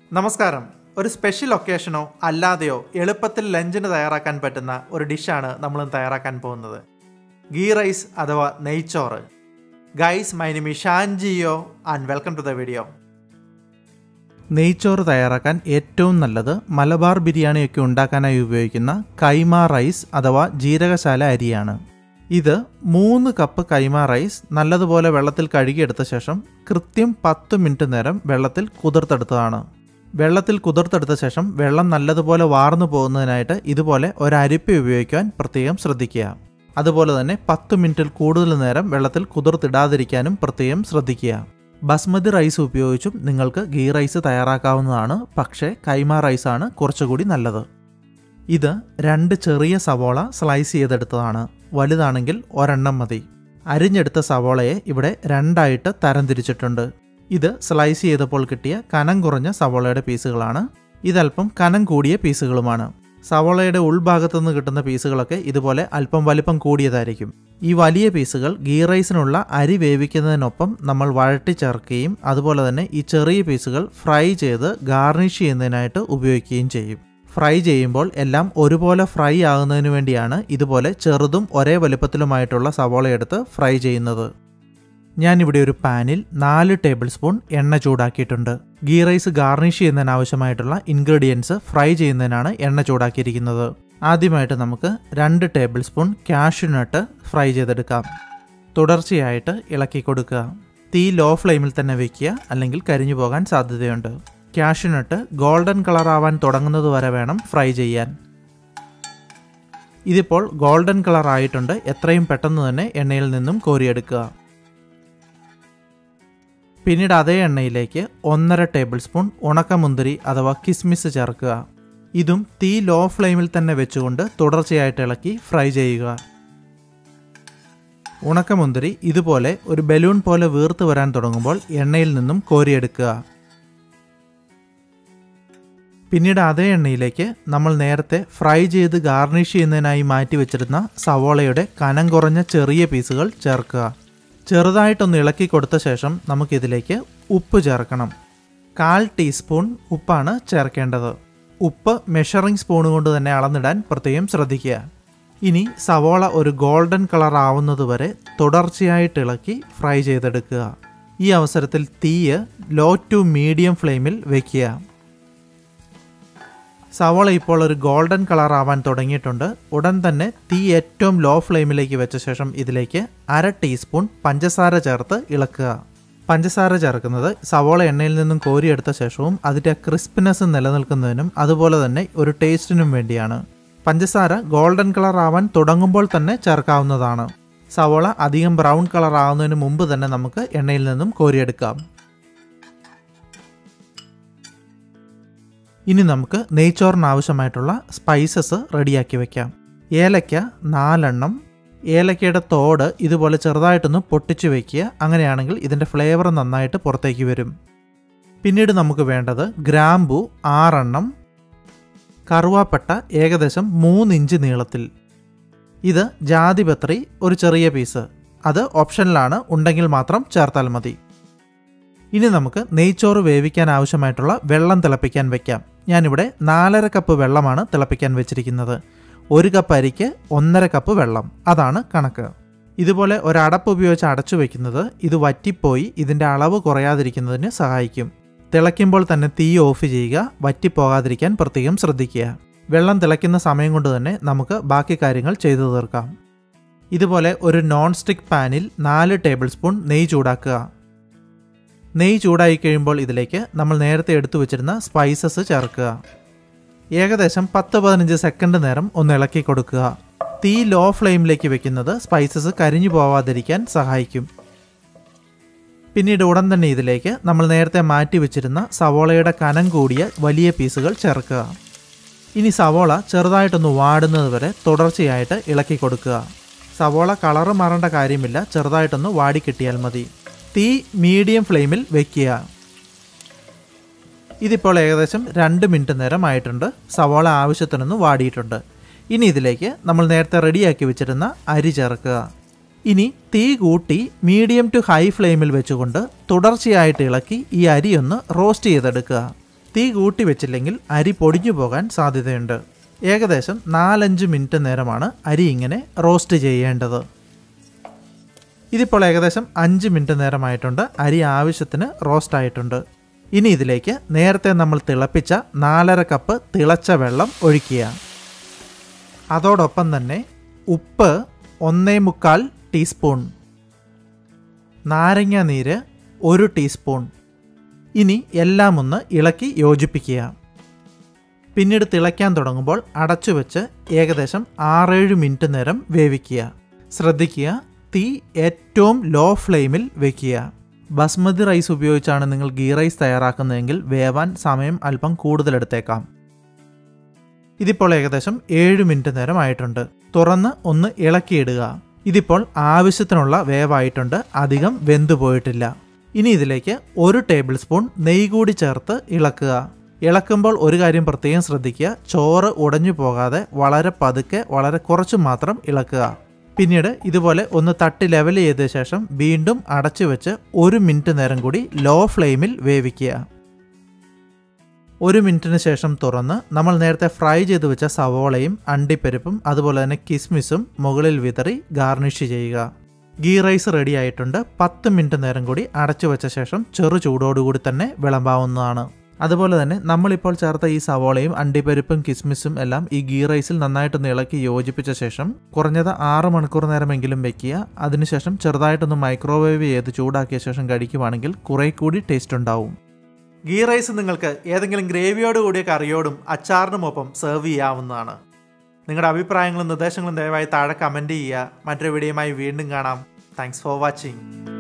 നമസ്കാരം. ഒരു സ്പെഷ്യൽ ഒക്കേഷനോ അല്ലാതെയോ എളുപ്പത്തിൽ ലഞ്ചിന് തയ്യാറാക്കാൻ പറ്റുന്ന ഒരു ഡിഷാണ് നമ്മൾ തയ്യാറാക്കാൻ പോകുന്നത്. ഗീ റൈസ് അഥവാ നെയ്ച്ചോറ്. Guys, my name is Shanjio and welcome to the video. നെയ്ച്ചോറ് തയ്യാറാക്കാൻ ഏറ്റവും നല്ലത് മലബാർ ബിരിയാണിയൊക്കെ ഉണ്ടാക്കാനായി ഉപയോഗിക്കുന്ന കൈമ റൈസ് അഥവാ ജീരകശാല അരിയാണ്. ഇത് 3 കപ്പ് കൈമ റൈസ് നല്ലതുപോലെ വെള്ളത്തിൽ കഴുകിയെടുത്ത ശേഷം കൃത്യം 10 മിനിറ്റ് നേരം വെള്ളത്തിൽ കുതിർത്തെടുത്തതാണ്. വെള്ളത്തിൽ കുതിർത്തെടുത്ത ശേഷം വെള്ളം നല്ലതുപോലെ വാർന്നു പോകുന്നതിനായിട്ട് ഇതുപോലെ ഒരു അരിപ്പ ഉപയോഗിക്കാൻ പ്രത്യേകം ശ്രദ്ധിക്കുക. അതുപോലെ തന്നെ 10 മിനിറ്റിൽ കൂടുതൽ നേരം വെള്ളത്തിൽ കുതിർത്തിടാതിരിക്കാനും പ്രത്യേകം ശ്രദ്ധിക്കുക. ബസ്മതി റൈസ് ഉപയോഗിച്ചും നിങ്ങൾക്ക് ഗീ റൈസ് തയ്യാറാക്കാവുന്നതാണ്. പക്ഷേ കൈമ റൈസാണ് കുറച്ചുകൂടി നല്ലത്. ഇത് 2 ചെറിയ സവോള സ്ലൈസ് ചെയ്തെടുത്തതാണ്. വലുതാണെങ്കിൽ ഒരെണ്ണം മതി. അരിഞ്ഞെടുത്ത സവോളയെ ഇവിടെ 2ആയിട്ട് തരംതിരിച്ചിട്ടുണ്ട്. ഇത് സ്ലൈസ് ചെയ്തപ്പോൾ കിട്ടിയ കനം കുറഞ്ഞ സവോളയുടെ പീസുകളാണ്. ഇതല്പം കനം കൂടിയ പീസുകളുമാണ്. സവോളയുടെ ഉൾഭാഗത്തുനിന്ന് കിട്ടുന്ന പീസുകളൊക്കെ ഇതുപോലെ അല്പം വലിപ്പം കൂടിയതായിരിക്കും. ഈ വലിയ പീസുകൾ ഗീ റൈസിനുള്ള അരി വേവിക്കുന്നതിനൊപ്പം നമ്മൾ വഴറ്റി ചേർക്കുകയും അതുപോലെ തന്നെ ഈ ചെറിയ പീസുകൾ ഫ്രൈ ചെയ്ത് ഗാർണിഷ് ചെയ്യുന്നതിനായിട്ട് ഉപയോഗിക്കുകയും ചെയ്യും. ഫ്രൈ ചെയ്യുമ്പോൾ എല്ലാം ഒരുപോലെ ഫ്രൈ ആകുന്നതിന് വേണ്ടിയാണ് ഇതുപോലെ ചെറുതും ഒരേ വലുപ്പത്തിലുമായിട്ടുള്ള സവോള എടുത്ത് ഫ്രൈ ചെയ്യുന്നത്. ഞാനിവിടെ ഒരു പാനിൽ 4 ടേബിൾ സ്പൂൺ എണ്ണ ചൂടാക്കിയിട്ടുണ്ട്. ഗീ റൈസ് ഗാർണിഷ് ചെയ്യുന്നതിനാവശ്യമായിട്ടുള്ള ഇൻഗ്രീഡിയൻസ് ഫ്രൈ ചെയ്യുന്നതിനാണ് എണ്ണ ചൂടാക്കിയിരിക്കുന്നത്. ആദ്യമായിട്ട് നമുക്ക് 2 ടേബിൾ സ്പൂൺ കാഷ്യൂനട്ട് ഫ്രൈ ചെയ്തെടുക്കാം. തുടർച്ചയായിട്ട് ഇളക്കി കൊടുക്കുക. തീ ലോ ഫ്ലെയിമിൽ തന്നെ വയ്ക്കുക, അല്ലെങ്കിൽ കരിഞ്ഞു പോകാൻ സാധ്യതയുണ്ട്. കാഷ്യൂനട്ട് ഗോൾഡൻ കളർ ആവാൻ തുടങ്ങുന്നത് വരെ വേണം ഫ്രൈ ചെയ്യാൻ. ഇതിപ്പോൾ ഗോൾഡൻ കളർ ആയിട്ടുണ്ട്. എത്രയും പെട്ടെന്ന് തന്നെ എണ്ണയിൽ നിന്നും കോരിയെടുക്കുക. പിന്നീട് അതേ എണ്ണയിലേക്ക് 1.5 ടേബിൾ സ്പൂൺ ഉണക്കമുന്തിരി അഥവാ കിസ്മിസ് ചേർക്കുക. ഇതും തീ ലോ ഫ്ലെയിമിൽ തന്നെ വെച്ചുകൊണ്ട് തുടർച്ചയായിട്ട് ഇളക്കി ഫ്രൈ ചെയ്യുക. ഉണക്കമുന്തിരി ഇതുപോലെ ഒരു ബലൂൺ പോലെ വീർത്ത് വരാൻ തുടങ്ങുമ്പോൾ എണ്ണയിൽ നിന്നും കോരിയെടുക്കുക. പിന്നീട് അതേ എണ്ണയിലേക്ക് നമ്മൾ നേരത്തെ ഫ്രൈ ചെയ്ത് ഗാർണിഷ് ചെയ്യുന്നതിനായി മാറ്റി വെച്ചിരുന്ന സവോളയുടെ കനം കുറഞ്ഞ ചെറിയ പീസുകൾ ചേർക്കുക. ചെറുതായിട്ടൊന്ന് ഇളക്കി കൊടുത്ത ശേഷം നമുക്കിതിലേക്ക് ഉപ്പ് ചേർക്കണം. 1/4 ടീസ്പൂൺ ഉപ്പാണ് ചേർക്കേണ്ടത്. ഉപ്പ് മെഷറിംഗ് സ്പൂൺ കൊണ്ട് തന്നെ അളന്നിടാൻ പ്രത്യേകം ശ്രദ്ധിക്കുക. ഇനി സവോള ഒരു ഗോൾഡൻ കളർ ആവുന്നത് വരെ തുടർച്ചയായിട്ട് ഇളക്കി ഫ്രൈ ചെയ്തെടുക്കുക. ഈ അവസരത്തിൽ തീയ് ലോ ടു മീഡിയം ഫ്ലെയിമിൽ വയ്ക്കുക. സവോള ഇപ്പോൾ ഒരു ഗോൾഡൻ കളർ ആവാൻ തുടങ്ങിയിട്ടുണ്ട്. ഉടൻ തന്നെ തീ ഏറ്റവും ലോ ഫ്ലെയിമിലേക്ക് വെച്ച ശേഷം ഇതിലേക്ക് 1/2 ടീസ്പൂൺ പഞ്ചസാര ചേർത്ത് ഇളക്കുക. പഞ്ചസാര ചേർക്കുന്നത് സവോള എണ്ണയിൽ നിന്നും കോരിയെടുത്ത ശേഷവും അതിൻ്റെ ക്രിസ്പിനെസ് നിലനിൽക്കുന്നതിനും അതുപോലെ തന്നെ ഒരു ടേസ്റ്റിനും വേണ്ടിയാണ്. പഞ്ചസാര ഗോൾഡൻ കളർ ആവാൻ തുടങ്ങുമ്പോൾ തന്നെ ചേർക്കാവുന്നതാണ്. സവോള അധികം ബ്രൗൺ കളർ ആവുന്നതിന് മുമ്പ് തന്നെ നമുക്ക് എണ്ണയിൽ നിന്നും കോരിയെടുക്കാം. ഇനി നമുക്ക് നെയ്ച്ചോറിന് ആവശ്യമായിട്ടുള്ള സ്പൈസസ് റെഡിയാക്കി വെക്കാം. ഏലക്ക 4 എണ്ണം. ഏലക്കയുടെ തോട് ഇതുപോലെ ചെറുതായിട്ടൊന്ന് പൊട്ടിച്ച് വയ്ക്കുക. അങ്ങനെയാണെങ്കിൽ ഇതിൻ്റെ ഫ്ലേവർ നന്നായിട്ട് പുറത്തേക്ക് വരും. പിന്നീട് നമുക്ക് വേണ്ടത് ഗ്രാമ്പു 6 എണ്ണം. കറുവാപ്പട്ട ഏകദേശം 3 ഇഞ്ച് നീളത്തിൽ. ഇത് ജാതിപത്രി ഒരു ചെറിയ പീസ്. അത് ഓപ്ഷനിലാണ്, ഉണ്ടെങ്കിൽ മാത്രം ചേർത്താൽ മതി. ഇനി നമുക്ക് നെയ്ച്ചോറ് വേവിക്കാൻ ആവശ്യമായിട്ടുള്ള വെള്ളം തിളപ്പിക്കാൻ വെക്കാം. ഞാനിവിടെ 4.5 കപ്പ് വെള്ളമാണ് തിളപ്പിക്കാൻ വെച്ചിരിക്കുന്നത്. 1 കപ്പ് അരിക്ക് 1.5 കപ്പ് വെള്ളം, അതാണ് കണക്ക്. ഇതുപോലെ ഒരടപ്പ് ഉപയോഗിച്ച് അടച്ചു വയ്ക്കുന്നത് ഇത് വറ്റിപ്പോയി ഇതിൻ്റെ അളവ് കുറയാതിരിക്കുന്നതിന് സഹായിക്കും. തിളയ്ക്കുമ്പോൾ തന്നെ തീ ഓഫ് ചെയ്യുക. വറ്റിപ്പോകാതിരിക്കാൻ പ്രത്യേകം ശ്രദ്ധിക്കുക. വെള്ളം തിളയ്ക്കുന്ന സമയം കൊണ്ട് തന്നെ നമുക്ക് ബാക്കി കാര്യങ്ങൾ ചെയ്തു തീർക്കാം. ഇതുപോലെ ഒരു നോൺ സ്റ്റിക്ക് പാനിൽ 4 ടേബിൾ സ്പൂൺ നെയ്യ് ചൂടാക്കുക. നെയ്യ് ചൂടായി കഴിയുമ്പോൾ ഇതിലേക്ക് നമ്മൾ നേരത്തെ എടുത്തു വെച്ചിരുന്ന സ്പൈസസ് ചേർക്കുക. ഏകദേശം 10-15 സെക്കൻഡ് നേരം ഒന്ന് ഇളക്കി കൊടുക്കുക. തീ ലോ ഫ്ലെയിമിലേക്ക് വെക്കുന്നത് സ്പൈസസ് കരിഞ്ഞു പോവാതിരിക്കാൻ സഹായിക്കും. പിന്നീട് ഉടൻ തന്നെ ഇതിലേക്ക് നമ്മൾ നേരത്തെ മാറ്റി വെച്ചിരുന്ന സവോളയുടെ കനം കൂടിയ വലിയ പീസുകൾ ചേർക്കുക. ഇനി സവോള ചെറുതായിട്ടൊന്ന് വാടുന്നത് വരെ തുടർച്ചയായിട്ട് ഇളക്കി കൊടുക്കുക. സവോള കളറ് മാറേണ്ട കാര്യമില്ല, ചെറുതായിട്ടൊന്ന് വാടിക്കിട്ടിയാൽ മതി. തീ മീഡിയം ഫ്ലെയിമിൽ വയ്ക്കുക. ഇതിപ്പോൾ ഏകദേശം 2 മിനിറ്റ് നേരം ആയിട്ടുണ്ട്. സവോള ആവശ്യത്തിനൊന്ന് വാടിയിട്ടുണ്ട്. ഇനി ഇതിലേക്ക് നമ്മൾ നേരത്തെ റെഡിയാക്കി വെച്ചിരുന്ന അരി ചേർക്കുക. ഇനി തീ കൂട്ടി മീഡിയം ടു ഹൈ ഫ്ലെയിമിൽ വെച്ചുകൊണ്ട് തുടർച്ചയായിട്ട് ഇളക്കി ഈ അരി ഒന്ന് റോസ്റ്റ് ചെയ്തെടുക്കുക. തീ കൂട്ടി വെച്ചില്ലെങ്കിൽ അരി പൊടിഞ്ഞു പോകാൻ സാധ്യതയുണ്ട്. ഏകദേശം 4-5 മിനിറ്റ് നേരമാണ് അരി ഇങ്ങനെ റോസ്റ്റ് ചെയ്യേണ്ടത്. ഇതിപ്പോൾ ഏകദേശം 5 മിനിറ്റ് നേരമായിട്ടുണ്ട്. അരി ആവശ്യത്തിന് റോസ്റ്റ് ആയിട്ടുണ്ട്. ഇനി ഇതിലേക്ക് നേരത്തെ നമ്മൾ തിളപ്പിച്ച 4.5 കപ്പ് തിളച്ച വെള്ളം ഒഴിക്കുക. അതോടൊപ്പം തന്നെ ഉപ്പ് 1.25 ടീസ്പൂൺ, നാരങ്ങ നീര് 1 ടീസ്പൂൺ. ഇനി എല്ലാം ഒന്ന് ഇളക്കി യോജിപ്പിക്കുക. പിന്നീട് തിളയ്ക്കാൻ തുടങ്ങുമ്പോൾ അടച്ചു വെച്ച് ഏകദേശം 6-7 മിനിറ്റ് നേരം വേവിക്കുക. ശ്രദ്ധിക്കുക, തീ ഏറ്റവും ലോ ഫ്ലെയിമിൽ വെക്കുക. ബസ്മതി റൈസ് ഉപയോഗിച്ചാണ് നിങ്ങൾ ഗീ റൈസ് തയ്യാറാക്കുന്നതെങ്കിൽ വേവാൻ സമയം അല്പം കൂടുതലെടുത്തേക്കാം. ഇതിപ്പോൾ ഏകദേശം 7 മിനിറ്റ് നേരം ആയിട്ടുണ്ട്. തുറന്ന് ഒന്ന് ഇളക്കിയിടുക. ഇതിപ്പോൾ ആവശ്യത്തിനുള്ള വേവായിട്ടുണ്ട്, അധികം വെന്തു പോയിട്ടില്ല. ഇനി ഇതിലേക്ക് 1 ടേബിൾ സ്പൂൺ നെയ്യ് കൂടി ചേർത്ത് ഇളക്കുക. ഇളക്കുമ്പോൾ ഒരു കാര്യം പ്രത്യേകം ശ്രദ്ധിക്കുക, ചോറ് ഉടഞ്ഞു പോകാതെ വളരെ പതുക്കെ വളരെ കുറച്ച് മാത്രം ഇളക്കുക. പിന്നീട് ഇതുപോലെ ഒന്ന് തട്ടി ലെവൽ ചെയ്ത ശേഷം വീണ്ടും അടച്ചു വെച്ച് 1 മിനിറ്റ് നേരം കൂടി ലോ ഫ്ലെയിമിൽ വേവിക്കുക. 1 മിനിറ്റിന് ശേഷം തുറന്ന് നമ്മൾ നേരത്തെ ഫ്രൈ ചെയ്ത് വെച്ച സവോളയും അണ്ടിപ്പരിപ്പും അതുപോലെ തന്നെ കിസ്മിസും മുകളിൽ വിതറി ഗാർണിഷ് ചെയ്യുക. ഗീ റൈസ് റെഡി ആയിട്ടുണ്ട്. 10 മിനിറ്റ് നേരം കൂടി അടച്ചു വെച്ച ശേഷം ചെറു ചൂടോടുകൂടി തന്നെ വിളമ്പാവുന്നതാണ്. അതുപോലെ തന്നെ നമ്മളിപ്പോൾ ചേർത്ത ഈ സവോളയും അണ്ടിപ്പരിപ്പും കിസ്മിസും എല്ലാം ഈ ഗീ റൈസിൽ നന്നായിട്ടൊന്ന് ഇളക്കി യോജിപ്പിച്ച ശേഷം കുറഞ്ഞത് 6 മണിക്കൂർ നേരമെങ്കിലും വെക്കുക. അതിനുശേഷം ചെറുതായിട്ടൊന്ന് മൈക്രോവേവ് ചെയ്ത് ചൂടാക്കിയ ശേഷം കഴിക്കുവാണെങ്കിൽ കുറെ കൂടി ടേസ്റ്റ് ഉണ്ടാവും. ഗീ റൈസ് നിങ്ങൾക്ക് ഏതെങ്കിലും ഗ്രേവിയോട് കൂടിയ കറിയോടും അച്ചാറിനുമൊപ്പം സെർവ് ചെയ്യാവുന്നതാണ്. നിങ്ങളുടെ അഭിപ്രായങ്ങളും നിർദ്ദേശങ്ങളും ദയവായി താഴെ കമൻറ്റ് ചെയ്യുക. മറ്റൊരു വീഡിയോയുമായി വീണ്ടും കാണാം. Thanks for watching.